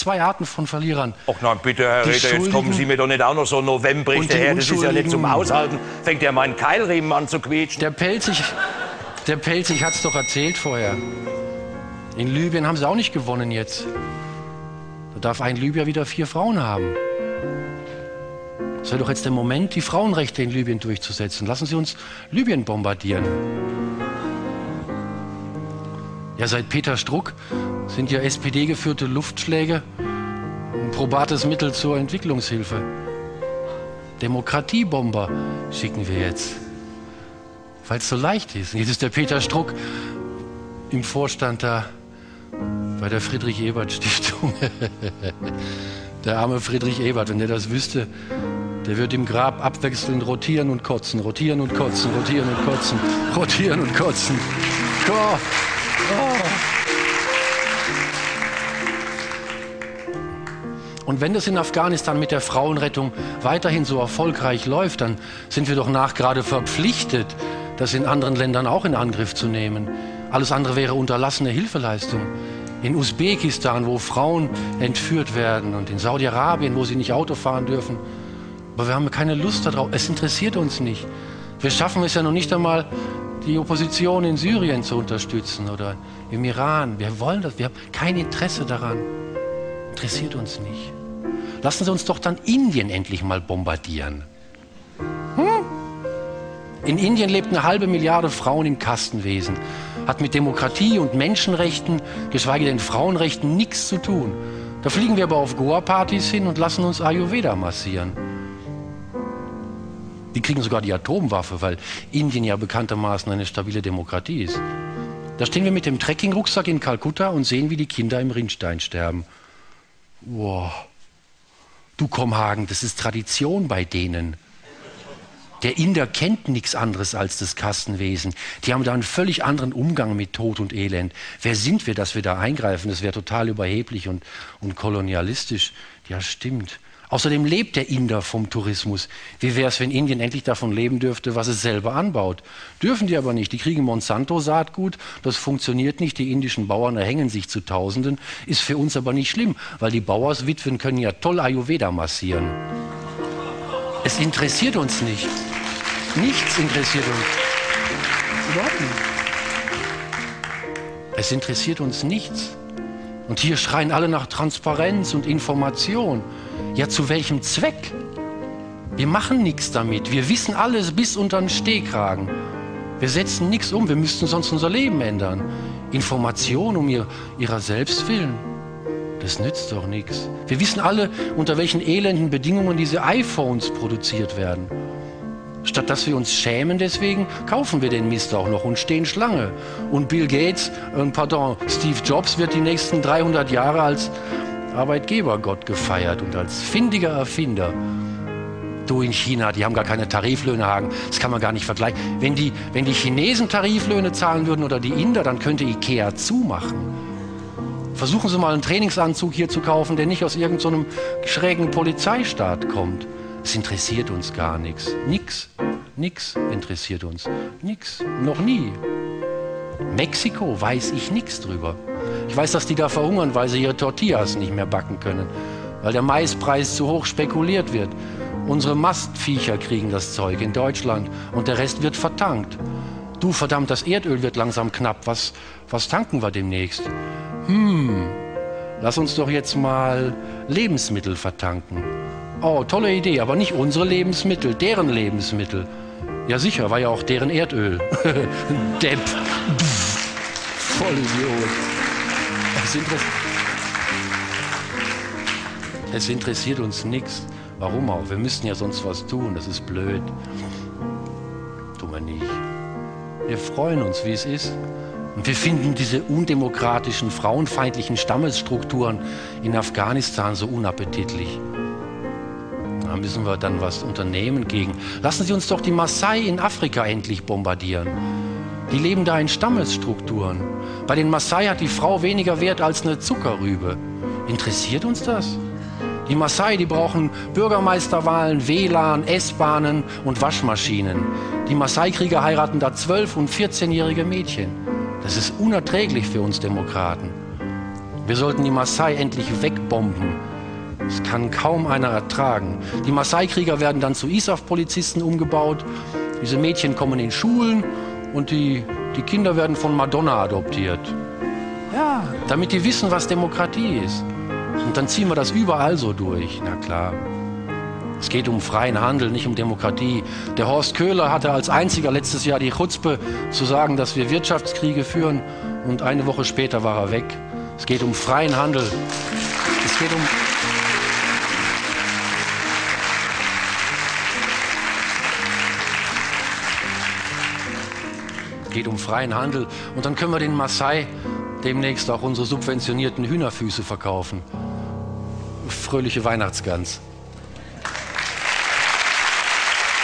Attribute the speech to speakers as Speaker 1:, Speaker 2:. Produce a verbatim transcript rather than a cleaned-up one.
Speaker 1: zwei Arten von Verlierern.
Speaker 2: Ach nein, bitte, Herr Reder, jetzt kommen Sie mir doch nicht auch noch so novembrig daher. Das ist ja nicht zum Aushalten. Fängt ja meinen Keilriemen an zu quietschen.
Speaker 1: Der Pelzig, der Pelzig hat's doch erzählt vorher. In Libyen haben sie auch nicht gewonnen jetzt. Da darf ein Libyer wieder vier Frauen haben. Es wäre doch jetzt der Moment, die Frauenrechte in Libyen durchzusetzen. Lassen Sie uns Libyen bombardieren. Ja, seit Peter Struck sind ja S P D-geführte Luftschläge ein probates Mittel zur Entwicklungshilfe. Demokratiebomber schicken wir jetzt, weil es so leicht ist. Und jetzt ist der Peter Struck im Vorstand da bei der Friedrich-Ebert-Stiftung. Der arme Friedrich Ebert, wenn der das wüsste, der wird im Grab abwechselnd rotieren und kotzen, rotieren und kotzen, rotieren und kotzen, rotieren und kotzen. Oh. Oh. Und wenn das in Afghanistan mit der Frauenrettung weiterhin so erfolgreich läuft, dann sind wir doch nachgerade verpflichtet, das in anderen Ländern auch in Angriff zu nehmen. Alles andere wäre unterlassene Hilfeleistung. In Usbekistan, wo Frauen entführt werden, und in Saudi-Arabien, wo sie nicht Auto fahren dürfen. Aber wir haben keine Lust darauf. Es interessiert uns nicht. Wir schaffen es ja noch nicht einmal, die Opposition in Syrien zu unterstützen oder im Iran. Wir wollen das. Wir haben kein Interesse daran. Interessiert uns nicht. Lassen Sie uns doch dann Indien endlich mal bombardieren. Hm? In Indien lebt eine halbe Milliarde Frauen im Kastenwesen. Hat mit Demokratie und Menschenrechten, geschweige denn Frauenrechten, nichts zu tun. Da fliegen wir aber auf Goa-Partys hin und lassen uns Ayurveda massieren. Die kriegen sogar die Atomwaffe, weil Indien ja bekanntermaßen eine stabile Demokratie ist. Da stehen wir mit dem Trekkingrucksack in Kalkutta und sehen, wie die Kinder im Rinnstein sterben. Wow. Du Kommhagen, das ist Tradition bei denen. Der Inder kennt nichts anderes als das Kastenwesen. Die haben da einen völlig anderen Umgang mit Tod und Elend. Wer sind wir, dass wir da eingreifen? Das wäre total überheblich und, und kolonialistisch. Ja, stimmt. Außerdem lebt der Inder vom Tourismus. Wie wäre es, wenn Indien endlich davon leben dürfte, was es selber anbaut? Dürfen die aber nicht. Die kriegen Monsanto-Saatgut, das funktioniert nicht. Die indischen Bauern erhängen sich zu Tausenden. Ist für uns aber nicht schlimm, weil die Bauerswitwen können ja toll Ayurveda massieren. Es interessiert uns nicht. Nichts interessiert uns. Überhaupt nicht. Es interessiert uns nichts. Und hier schreien alle nach Transparenz und Information. Ja, zu welchem Zweck? Wir machen nichts damit. Wir wissen alles bis unter den Stehkragen. Wir setzen nichts um. Wir müssten sonst unser Leben ändern. Information um ihr, ihrer selbst willen. Das nützt doch nichts. Wir wissen alle, unter welchen elenden Bedingungen diese iPhones produziert werden. Statt dass wir uns schämen deswegen, kaufen wir den Mist auch noch und stehen Schlange. Und Bill Gates, äh, pardon, Steve Jobs wird die nächsten dreihundert Jahre als Arbeitgebergott gefeiert und als findiger Erfinder. Du, in China, die haben gar keine Tariflöhne, Hagen. Das kann man gar nicht vergleichen. Wenn die, wenn die Chinesen Tariflöhne zahlen würden oder die Inder, dann könnte Ikea zumachen. Versuchen Sie mal einen Trainingsanzug hier zu kaufen, der nicht aus irgendeinem so schrägen Polizeistaat kommt. Es interessiert uns gar nichts. Nix. Nix interessiert uns. Nix. Noch nie. Mexiko weiß ich nichts drüber. Ich weiß, dass die da verhungern, weil sie ihre Tortillas nicht mehr backen können. Weil der Maispreis zu hoch spekuliert wird. Unsere Mastviecher kriegen das Zeug in Deutschland und der Rest wird vertankt. Du, verdammt, das Erdöl wird langsam knapp. Was, was tanken wir demnächst? Hm, lass uns doch jetzt mal Lebensmittel vertanken. Oh, tolle Idee, aber nicht unsere Lebensmittel, deren Lebensmittel. Ja sicher, war ja auch deren Erdöl. Depp. Vollidiot. Es, interess es interessiert uns nichts. Warum auch? Wir müssten ja sonst was tun, das ist blöd. Tun wir nicht. Wir freuen uns, wie es ist. Und wir finden diese undemokratischen, frauenfeindlichen Stammesstrukturen in Afghanistan so unappetitlich. Da müssen wir dann was unternehmen gegen. Lassen Sie uns doch die Maasai in Afrika endlich bombardieren. Die leben da in Stammesstrukturen. Bei den Maasai hat die Frau weniger Wert als eine Zuckerrübe. Interessiert uns das? Die Maasai, die brauchen Bürgermeisterwahlen, W L A N, S-Bahnen und Waschmaschinen. Die Maasai-Krieger heiraten da zwölf- und vierzehnjährige Mädchen. Das ist unerträglich für uns Demokraten. Wir sollten die Maasai endlich wegbomben. Das kann kaum einer ertragen. Die Maasai-Krieger werden dann zu I S A F-Polizisten umgebaut. Diese Mädchen kommen in Schulen und die, die Kinder werden von Madonna adoptiert. Ja, damit die wissen, was Demokratie ist. Und dann ziehen wir das überall so durch. Na klar. Es geht um freien Handel, nicht um Demokratie. Der Horst Köhler hatte als einziger letztes Jahr die Chutzpe zu sagen, dass wir Wirtschaftskriege führen. Und eine Woche später war er weg. Es geht um freien Handel. Es geht um... Es geht um freien Handel. Und dann können wir den Maasai demnächst auch unsere subventionierten Hühnerfüße verkaufen. Fröhliche Weihnachtsgans.